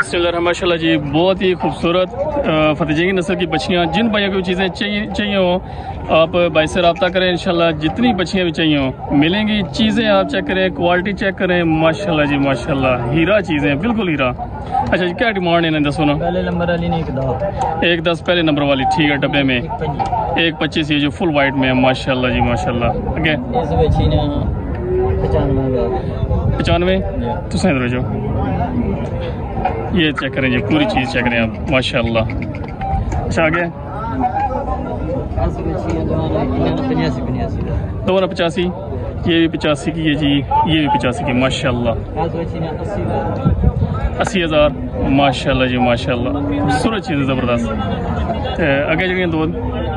माशाल्लाह जी, बहुत ही खूबसूरत फतेहजंगी नस्ल की बच्चियाँ। जिन भाइयों को चीज़ें चाहिए हो आप भाई से रब्ता करें, इंशाल्लाह जितनी बच्चियाँ भी चाहिए हो मिलेंगी। चीज़ें आप चेक करें, क्वालिटी चेक करें, माशाल्लाह जी माशाल्लाह, हीरा चीज़ें, बिल्कुल हीरा। अच्छा जी, क्या डिमांड है ना, दसो ना। पहले नंबर वाली नहीं, 110 पहले नंबर वाली, ठीक है। डब्बे में 125 ये जो फुल वाइट में है, माशाल्लाह जी माशाल्लाह। आगे 95 तो सही रहो। ये चेक करें जी, पूरी चीज़ चेक करें आप, माशाल्लाह। अच्छा आगे 285, ये भी 85 की है जी, ये भी 85 की, माशाल्लाह। 80,000 माशाल्लाह जी माशाल्लाह, खूबसूरत चीज़ है, ज़बरदस्त। आगे जगह दो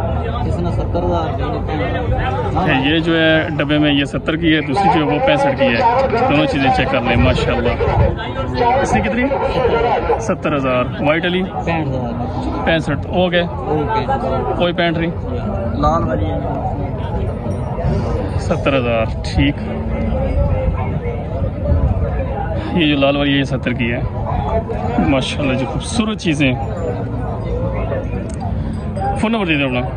ये जो है डब्बे में, ये 70 की है, दूसरी जो है वो 65 की है। दोनों चीज़ें चेक कर लें, माशाल्लाह। इसकी कितनी? 70,000। वाइट वाली 65। ओके, कोई 65 नहीं। लाल वाली 70,000, ठीक। ये जो लाल वाली है, ये 70 की है, माशाल्लाह जी, खूबसूरत चीज़ें। फ़ोन नंबर दे दो अपना।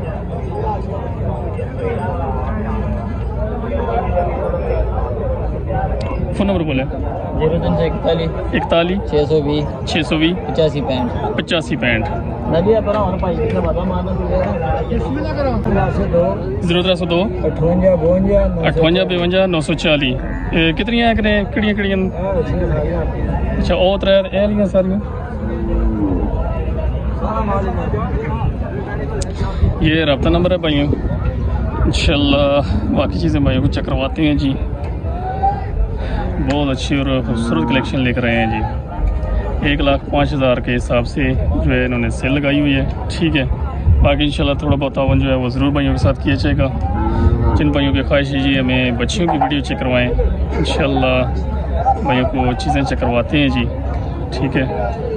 फ़ोन नंबर बोले। 041 620 620 85 65 0 302 58 52 940। कितनी है कड़ियाँ? अच्छा, और त्रै सारियाँ। ये रब्ता नंबर है भाइयों, इंशाल्लाह बाकी चीज़ें भाइयों को चेक करवाते हैं जी। बहुत अच्छी और खूबसूरत कलेक्शन लेकर आए हैं जी। 1,05,000 के हिसाब से जो है इन्होंने सेल लगाई हुई है, ठीक है। बाकी इंशाल्लाह थोड़ा बहुत तावन जो है वो ज़रूर भाइयों के साथ किया जाएगा। जिन भाइयों की ख्वाहिश है जी हमें बच्चियों की वीडियो चेक करवाएं, इंशाल्लाह भाइयों को चीज़ें चेक करवाते हैं जी, ठीक है।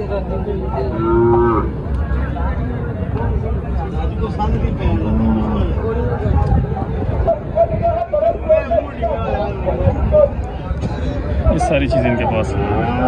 ये सारी चीज़ें इनके पास हैं।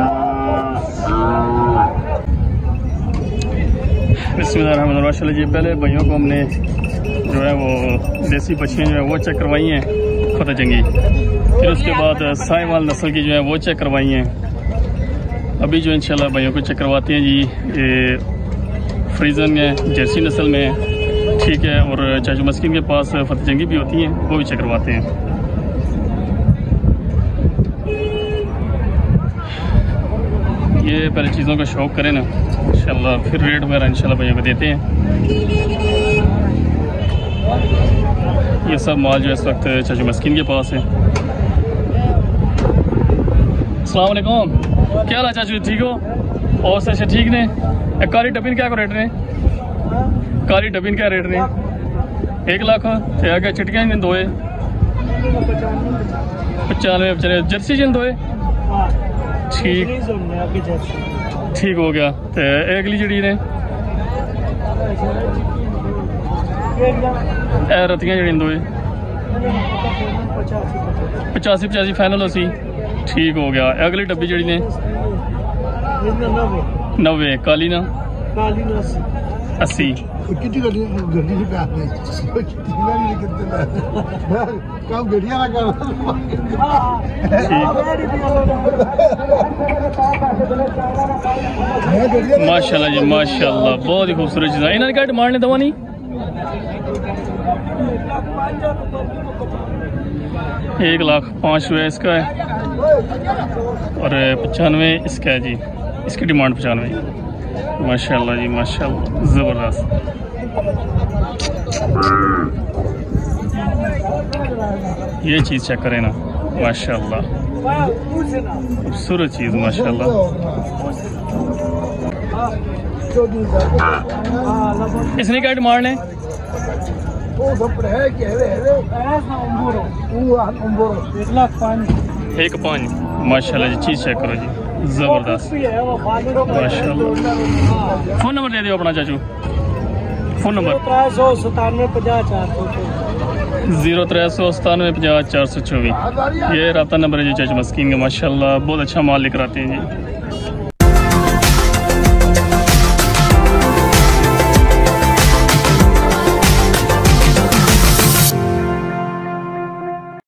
बिस्मिल्लाहिर्रहमानिर्रहीम जी, पहले भाइयों को हमने जो है वो देसी बच्चियाँ जो है वो चेक करवाई हैं फतेहजंगी, फिर उसके बाद साहिवाल नस्ल की जो है वो चेक करवाई हैं। अभी जो इंशाल्लाह भाइयों को चेक करवाते हैं जी, ये फ्रीजन है, जर्सी नस्ल में है, ठीक है। और चाचू मस्किन के पास फतेहजंगी भी होती हैं, वो भी चेक करवाते हैं। ये पहले चीज़ों का शौक़ करें ना, इंशाल्लाह फिर रेट वगैरह इंशाल्लाह भैया को देते हैं। ये सब माल जो इस वक्त चाचू मस्किन के पास है। अस्सलाम वालेकुम, क्या हाल है चाचू, ठीक हो? और से ठीक ने? काली डब्बीन क्या रेट ने? काली डब्बीन क्या रेट ने? 1 लाख। क्या चिटियाँ जिन दोए 95 जर्सी जिन दोए, ठीक हो गया। तो अगली जी ने रतियाँ जी दो 85 फाइनल हो सी, ठीक हो गया। अगली डब्बी जी ने 90, काली ना 80। माशाल्लाह जी माशाल्लाह, बहुत ही खूबसूरत चीज़ है। इन्होंने क्या डिमांड ने दवा नहीं? 1,05,000 इसका है और 95 इसका है जी, इसकी डिमांड 95। माशाल्लाह जी माशाल्लाह, ज़बरदस्त। ये चीज़ चेक करें ना, माशाल्लाह खूबसूरत चीज़, माशाल्लाह। इसने क्या डिमांड है? 1,05,000। माशाल्लाह जी, चीज़ चेक करो जी, ज़बरदस्त माशाल्लाह। फ़ोन नंबर दे दियो अपना चाचू, फ़ोन नंबर 0397 50 424। ये रब्ता नंबर है जी चाचू मस्किन का, माशाल्लाह बहुत अच्छा माल लेकर आते हैं जी।